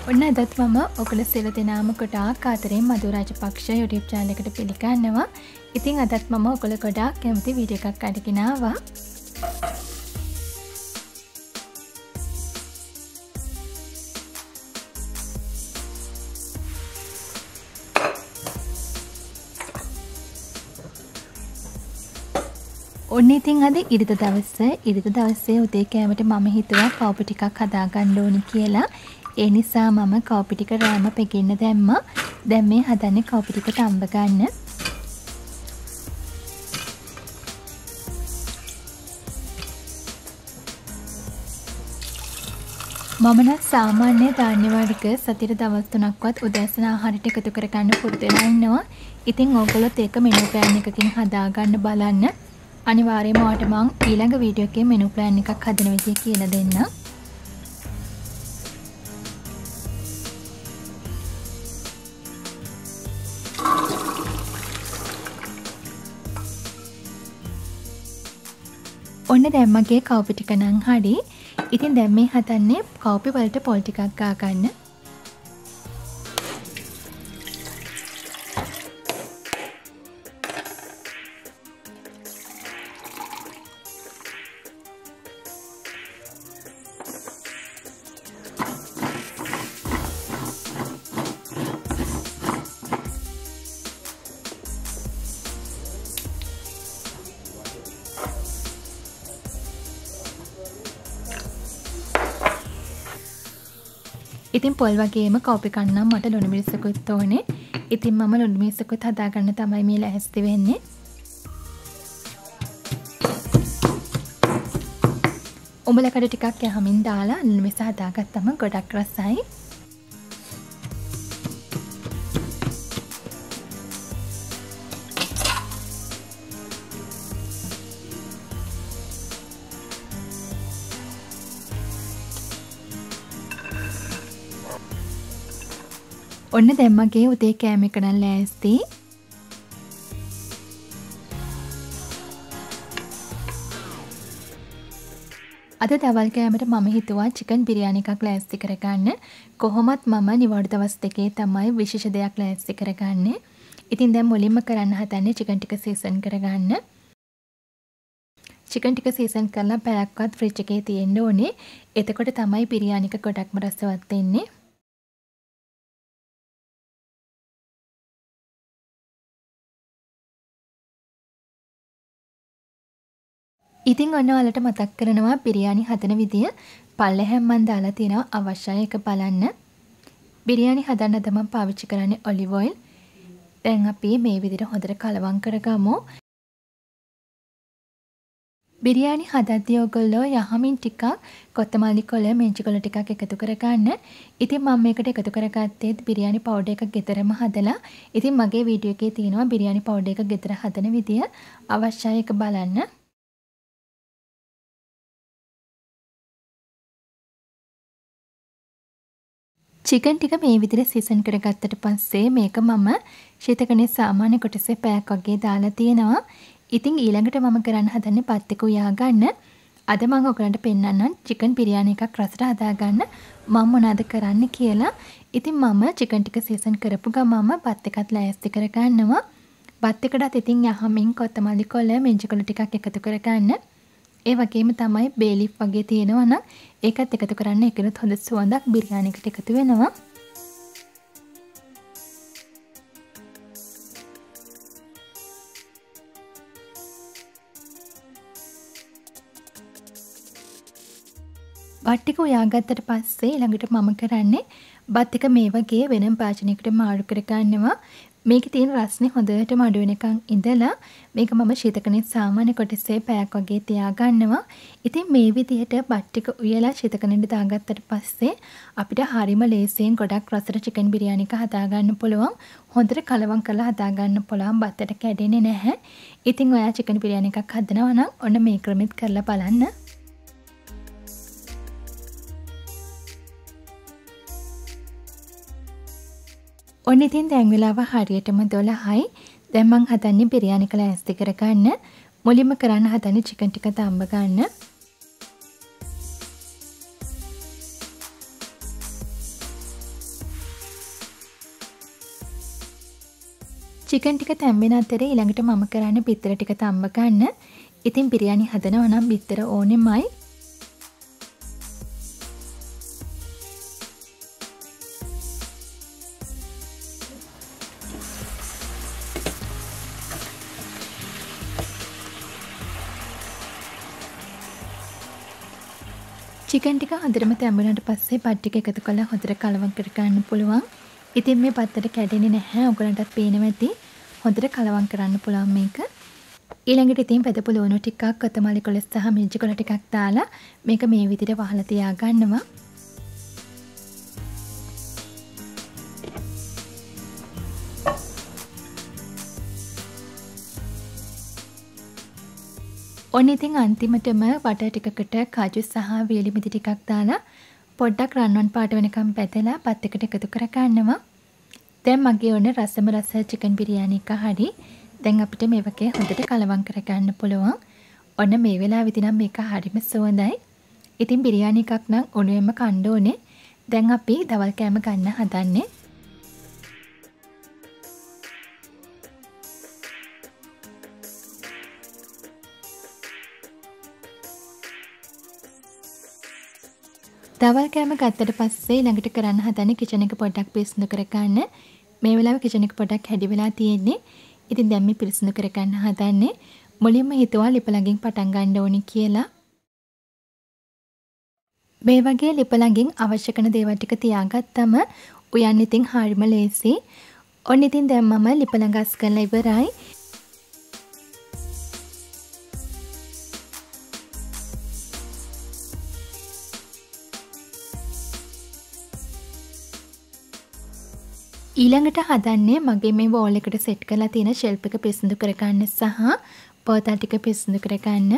ඔන්න අදත් මම ඔගොල්ලෝ සියලු දෙනාම ගොඩාක් ආදරෙන් මధు රාජපක්ෂ YouTube channel එකට පිළිගන්නවා. ඉතින් අදත් මම ඔයගොල්ලෝ ගොඩාක් කැමති වීඩියෝ එකක් අරගෙන ආවා. ඔන්න ඉතින් අද ඉරිදා දවසේ උදේ කෑමට මම හිතුවා කවුපි ටිකක් හදා ගන්න ඕනි කියලා. ඒ නිසා මම කවුපි ටික රෑම පෙකින්න දැම්මා. දැන් මේ හදන්නේ කවුපි ටික තඹ ගන්න. මම නම් සාමාන්‍ය ධාන්‍ය වර්ග සතියේ දවස් 3ක්වත් උදෑසන ආහාරයට එකතු කර ගන්න පුරුදු වෙලා ඉන්නවා. ඉතින් ඕගොල්ලොත් ඒක මෙනු ප්ලෑන් එකකින් හදා ගන්න බලන්න. අනිවාර්යයෙන්ම ඔයාලට මම ඊළඟ වීඩියෝ එකේ මෙනු ප්ලෑන් එකක් හදන විදිය කියලා දෙන්නම්. ඔන්න දැන් මගේ කවුපි ටික නම් හරි. ඉතින් දැන් මේ හදන්නේ කවුපි වලට පොල් ටිකක් ගා ගන්න. ඉතින් පොල් වගේම කවුපි කන්නම් මට ලුණු මිරිසකුත් ඕනේ. ඉතින් මම ලුණු මිරිසකුත් හදාගන්න තමයි මේ ලෑස්ති වෙන්නේ. උඹල කඩ ටිකක් යහමින් දාලා ලුණු මිරිස හදාගත්තම ගොඩක් රසයි. ඔන්න දැන් මගේ උදේ කෑම එක නම් ලෑස්ති. අද දවල් කෑමට මම හිතුවා චිකන් බිරියානි එකක් ලෑස්ති කරගන්න. කොහොමත් මම නිවාඩු දවස් දෙකේ තමයි විශේෂ දෙයක් ලෑස්ති කරගන්නේ. ඉතින් දැන් මුලින්ම කරන්න හදන්නේ චිකන් ටික සීසන් කරගන්න. චිකන් ටික සීසන් කරලා පැයක්වත් ෆ්‍රිජ් එකේ තියෙන්න ඕනේ. එතකොට තමයි බිරියානි එක ගොඩක්ම රසවත් වෙන්නේ. ඉතින් ඔන්න ඔයාලට මතක් කරනවා බිරියානි හදන විදිය. පල්ලෙහැම් මන් දාලා තියෙනවා අවශ්‍යයි එක බලන්න. බිරියානි හදන්න තමයි පාවිච්චි කරන්නේ ඔලිව් ඔයිල්. දැන් අපි මේ විදිහට හොඳට කලවම් කරගමු. බිරියානි හදද්දී ඔයගොල්ලෝ යහමින් ටිකක් කොත්තමල්ලි කොළ මෙන්චි කොළ ටිකක් එකතු කරගන්න. ඉතින් මම මේකට එකතු කරගත්තේ බිරියානි පවුඩර් එක ගෙදරම හදලා. ඉතින් මගේ වීඩියෝ එකේ තියෙනවා බිරියානි පවුඩර් එක ගෙදර හදන විදිය. අවශ්‍යයි එක බලන්න. චිකන් ටික මේ විදිහට සීසන් කරගත්තට පස්සේ මේක මම ශීතකරණයේ සාමාන්‍ය කොටසේ පැයක් වගේ දාලා තියෙනවා. ඉතින් ඊළඟට මම කරන්න හදන්නේ බත් ටික උයා ගන්න. අද මම ඔයගලන්ට පෙන්නන්නම් චිකන් බිරියානි එකක් රසට හදාගන්න මම මොනවද කරන්න කියලා. ඉතින් මම චිකන් ටික සීසන් කරපු ගමම බත් එකත් ලෑස්ති කරගන්නවා. බත් එකටත් ඉතින් යහමින් කොත්තමල්ලි කොළ මෙන්චි කොළ ටිකක් එකතු කරගන්න. ඒ වගේම තමයි බේලිෆ් වගේ තියෙනවා නම් ඒකත් එකතු කරන්න. ඒකනොත් හොඳ සුවඳක් බිරියානි එකට එකතු වෙනවා. බත් ටික උයාගත්තට පස්සේ ළඟට මම කරන්නේ බත් එක මේ වගේ වෙනම භාජනයකට මාරු කරගන්නවා. මේකේ තියෙන රස්නේ හොඳටම අඩු වෙනකන් ඉඳලා මේක මම ශීතකරණයේ සාමාන්‍ය කොටසේ පැයක් වගේ තියාගන්නවා. ඉතින් මේ විදිහට බත් ටික උයලා ශීතකරණයට දාගත්තට පස්සේ අපිට හරිම ලේසියෙන් ගොඩක් රසට චිකන් බිරියානි එක හදාගන්න පුළුවන්. හොඳට කලවම් කරලා හදාගන්න පුළුවන්. බත්තට කැඩෙන්නේ නැහැ. ඉතින් ඔයා චිකන් බිරියානි එකක් හදනවා නම් ඔන්න මේ ක්‍රමෙත් කරලා බලන්න. ඔන්න ඉතින් දැන් වෙලාව හරියටම 12යි. දැන් මං හදන්නේ බිරියානි එක ලෑස්ති කරගන්න. මුලින්ම කරන්න හදන්නේ චිකන් ටික තඹ ගන්න. චිකන් ටික තැම්බෙන අතරේ ඊළඟට මම කරන්නේ බිත්තර ටික තම්බ ගන්න. ඉතින් බිරියානි හදනවා නම් බිත්තර ඕනෙමයි. චිකන් ටික හොඳටම තැඹුණාට පස්සේ බත් ටික එකතු කරලා හොඳට කලවම් කර ගන්න පුළුවන්. ඉතින් මේ බත්තට කැඩෙන්නේ නැහැ. ඔයගලන්ටත් පේනවා ඇති. හොඳට කලවම් කරන්න පුළුවන් මේක. ඊළඟට ඉතින් පැදපු ලුණු ටිකක්, කොතමලි කොළ සහ මිරිචි කොළ ටිකක් දාලා මේක මේ විදිහට වහලා තියා ගන්නවා. ඔන්න ඉතින් අන්තිමටම බටර් ටිකකට කාජු සහ වියලි මිදි ටිකක් දාලා පොඩ්ඩක් රන්වන් පාට වෙනකම් පැතලා පත් එකට එකතු කර ගන්නවා. දැන් මගේ ඔන්න රසම රස චිකන් බිරියානි එක හරි. දැන් අපිට මේ වගේ හොඳට කලවම් කර ගන්න පුළුවන්. ඔන්න මේ වෙලාවෙදි නම් මේක හරිම සුවඳයි. ඉතින් බිරියානි එකක් නම් උණුවෙන්ම කන්න ඕනේ. දැන් අපි දවල් කෑම ගන්න හදන්නේ. දවල් කෑම ගත්තට පස්සේ ළඟට කරන්න හදන්නේ කිචන් එක පොඩ්ඩක් පිරිසිදු කර ගන්න. මේ වෙලාවේ කිචන් එක පොඩ්ඩක් හැඩි වෙලා තියෙන්නේ. ඉතින් දැන් මේ පිරිසිදු කර ගන්න හදන්නේ. මුලින්ම හිතුවා ලිප ළඟින් පටන් ගන්න ඕනි කියලා. මේ වගේ ලිප ළඟින් අවශ්‍ය කරන දේවල් ටික තියාගත්තම උයන් ඉතින් හරිම ලේසි. ඔන්න ඉතින් දැන් මම ලිප ළඟ අස් කරලා ඉවරයි. ඊළඟට හදන්නේ මගේ මේ වෝල් එකට සෙට් කරලා තියෙන ෂෙල්ෆ් එක පිරිසිදු කරගන්න සහ බෝතල් ටික පිරිසිදු කරගන්න.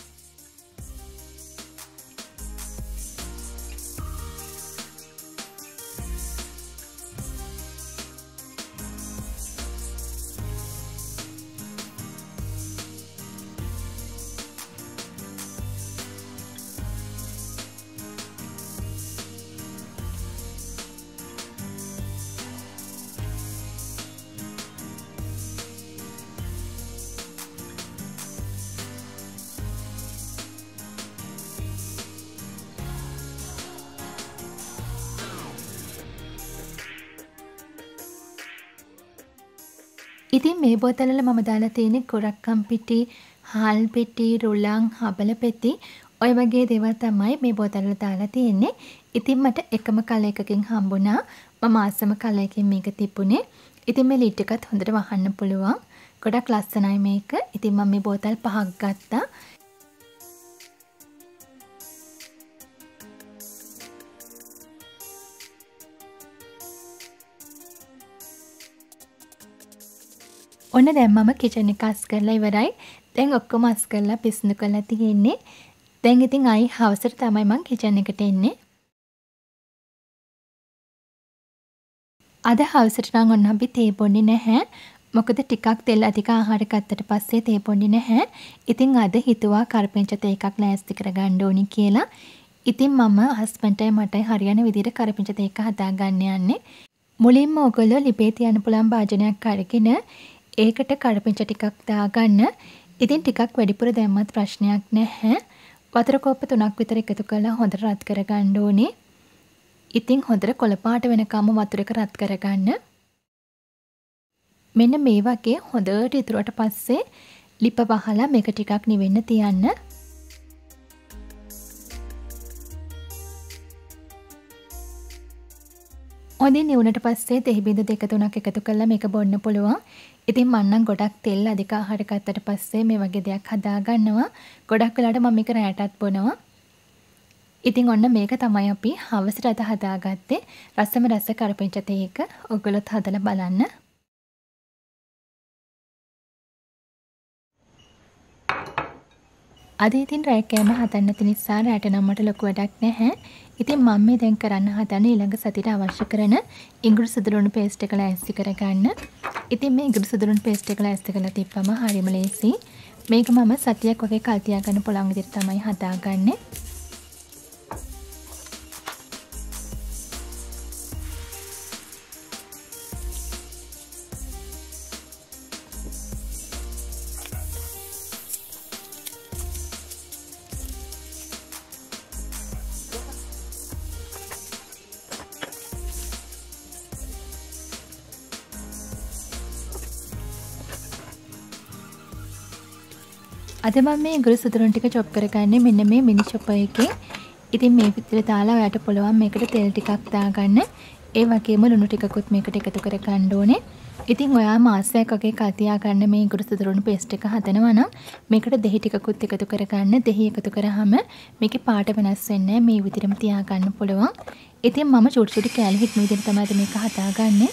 ඉතින් මේ බෝතලවල මම දාලා තියෙන්නේ කොරක්කම් පිටි, හාල් පිටි, රුලන්, හබල පෙති ඔය වගේ දේවල් තමයි මේ බෝතලවල දාලා තියෙන්නේ. ඉතින් මට එකම කලර් එකකින් හම්බුණා. මම ආසම කලර් එකකින් මේක තිබුණේ. ඉතින් මේ ලිඩ් එකත් හොඳට වහන්න පුළුවන්. ගොඩක් ලස්සනයි මේක. ඉතින් මම මේ බෝතල් 5ක් ගත්තා. ඔන්න දැන් මම කිචන් එක අස් කරලා ඉවරයි. දැන් ඔක්කොම අස් කරලා පිරිසිදු කරලා තියෙන්නේ. දැන් ඉතින් ආයි හවසට තමයි මම කිචන් එකට එන්නේ. අද හවසට නම් ඔන්න අපි තේ බොන්නේ නැහැ. මොකද ටිකක් තෙල් අධික ආහාර ගත්තට පස්සේ තේ බොන්නේ නැහැ. ඉතින් අද හිතුවා කරපිංච තේ එකක් ලෑස්ති කරගන්න ඕනි කියලා. ඉතින් මම හස්බන්ඩ්ටයි මටයි හරියන විදිහට කරපිංච තේ එක හදාගන්න යන්නේ. මුලින්ම ඔයගොල්ලෝ ලිපේ තියන්න පුළුවන් භාජනයක් අරගෙන ඒකට කරපිංච ටිකක් දාගන්න. ඉතින් ටිකක් වැඩිපුර දැම්මත් ප්‍රශ්නයක් නැහැ. වතුර කෝප්ප 3ක් විතර එකතු කරලා හොඳට රත් කරගන්න ඕනේ. ඉතින් හොඳට කොළ පාට වෙනකම් වතුර එක රත් කරගන්න. මෙන්න මේ වගේ හොඳට ඉතුරුවට පස්සේ ලිප වහලා මේක ටිකක් නිවෙන්න තියන්න. හොඳින් නිවුනට පස්සේ දෙහි බිඳු 2-3ක් එකතු කරලා මේක බොන්න පුළුවන්. ඉතින් මම නම් ගොඩක් තෙල් අධික ආහාර ගත්තට පස්සේ මේ වගේ දෙයක් හදා ගන්නවා. ගොඩක් වෙලාවට මම මේක රැටත් බොනවා. ඉතින් ඔන්න මේක තමයි අපි හවසට අද හදාගත්තේ රසම රස කරපිංච තේ එක. ඔයගොල්ලොත් හදලා බලන්න. අද ඉතින් රෑ කෑම හදන්න නැති නිසා රැට නම් මට ලොකු වැඩක් නැහැ. ඉතින් මම මේ දැන් කරන්න හදන්නේ ඊළඟ සතියට අවශ්‍ය කරන ඉඟුරු සුදුරුණු පේස්ට් එක ලෑස්ති කරගන්න. ඉතින් මේ ඉඟුරු සුදුරුණු පේස්ට් එක ලෑස්ති කරලා තිබ්බම හරියම ලේසි. මේක මම සතියක් වගේ කල් තියාගන්න පුළුවන් විදිහට තමයි හදාගන්නේ. අද මම මේ ඉඟුරු සුදුරුන් ටික chop කරගන්නේ මෙන්න මේ mini chopper එකෙන්. ඉතින් මේ විදිහට දාලා ඔයාලට පුළුවන් මේකට තෙල් ටිකක් දාගන්න. ඒ වගේම ලුණු ටිකකුත් මේකට එකතු කර ගන්න ඕනේ. ඉතින් ඔයා මාසයක් වගේ කල් තියාගන්න මේ ඉඟුරු සුදුරුන් පේස්ට් එක හදනවා නම් මේකට දෙහි ටිකකුත් එකතු කරගන්න. දෙහි එකතු කරාම මේකේ පාට වෙනස් වෙන්නේ නැහැ. මේ විදිහටම තියාගන්න පුළුවන්. ඉතින් මම චූටි චූටි කෑලි හිටන විදිහට තමයි මේක හදාගන්නේ.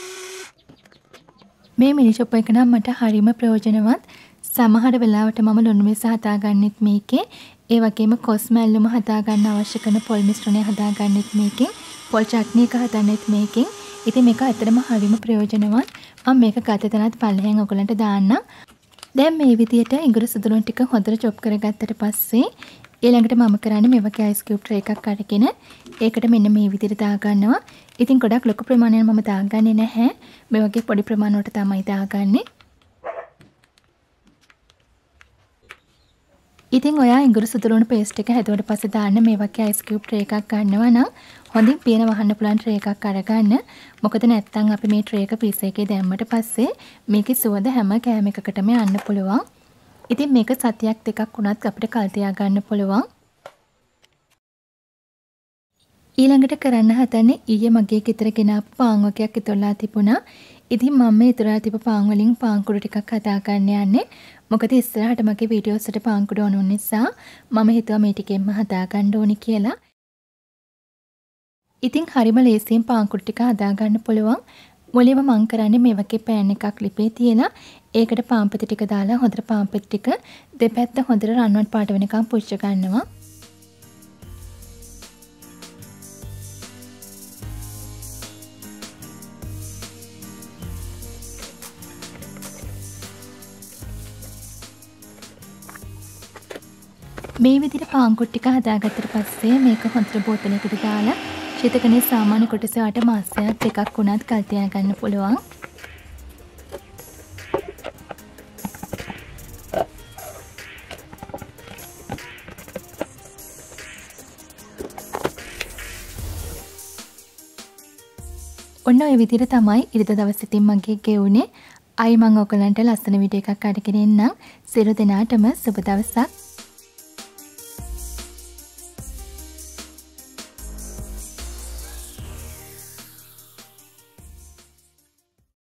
මේ මිනි chopper එක නම් මට හරිම ප්‍රයෝජනවත්. සමහර වෙලාවට මම ලුණු මිස හදාගන්නෙත් මේකේ. ඒ වගේම කොස් මැල්ලුම හදාගන්න අවශ්‍ය කරන පොල් මිශ්‍රණය හදාගන්නෙත් මේකෙන්. පොල් චට්නි එක හදන්නෙත් මේකෙන්. ඉතින් මේක ඇත්තටම හරිම ප්‍රයෝජනවත්. මම මේක ගත තැනත් පල්ලෙහෙන් ඔයගලන්ට දාන්නම්. දැන් මේ විදියට ඉඟුරු සුදුරුන් ටික හොඳට chop කරගත්තට පස්සේ ඊළඟට මම කරන්නේ මේ වගේ ice cube tray එකක් අරගෙන ඒකට මෙන්න මේ විදියට දාගන්නවා. ඉතින් ගොඩක් ලොකු ප්‍රමාණයක් මම දාගන්නේ නැහැ. මේ වගේ පොඩි ප්‍රමාණ වලට තමයි දාගන්නේ. ඉතින් ඔයා ඉඟුරු සුදුරුන් පේස්ට් එක හැදුවට පස්සේ දාන්න මේ වගේ ice cube tray එකක් ගන්නවා නම් හොඳින් පියන වහන්න පුළුවන් tray එකක් අරගන්න. මොකද නැත්තම් අපි මේ tray එක piece එකේ දැම්මට පස්සේ මේකේ සුවඳ හැම කෑම එකකටම යන්න පුළුවන්. ඉතින් මේක සතියක් දෙකක් වුණත් අපිට කල් තියා ගන්න පුළුවන්. ඊළඟට කරන්න හදන්නේ ඊයේ මගේ ගෙදර ගෙනාපු පාන් වර්ගයක් ඉතුරුලා තිබුණා. ඉතින් මම මේ ඉතුරුලා තිබ්බ පාන් වලින් පාන් කුඩු ටිකක් හදා ගන්න යන්නේ. මොකද ඉස්සරහට මගේ වීඩියෝස් වලට පාන් කුඩු ඕන නිසා මම හිතුවා මේ ටිකෙන්ම හදා ගන්න ඕනි කියලා. ඉතින් හරිම ලේසියෙන් පාන් කුඩු ටික හදා ගන්න පුළුවන්. මුලින්ම මම කරන්නේ මේ වගේ පෑන් එකක් ලිපේ තියලා ඒකට පාන් පෙති ටික දාලා හොඳට පාන් පෙති ටික දෙපැත්ත හොඳට රන්වන් පාට වෙනකම් පුච්ච ගන්නවා. මේ විදිහට පාන් කුඩු ටික හදාගත්තට පස්සේ මේක හොඳට බෝතලයකට දාලා ශීතකරණයේ සාමාන්‍ය කොටස වට මාසයක් දෙකක් වුණත් කල් තියා ගන්න පුළුවන්. ඔන්න ඔය විදිහට තමයි ඉරිදා දවස් ඉතින් මගේ ගෙවුනේ. අයි මම ඔයගලන්ට ලස්සන වීඩියෝ එකක් අරගෙන එන්නම්. සියලු දෙනාටම සුබ දවසක්.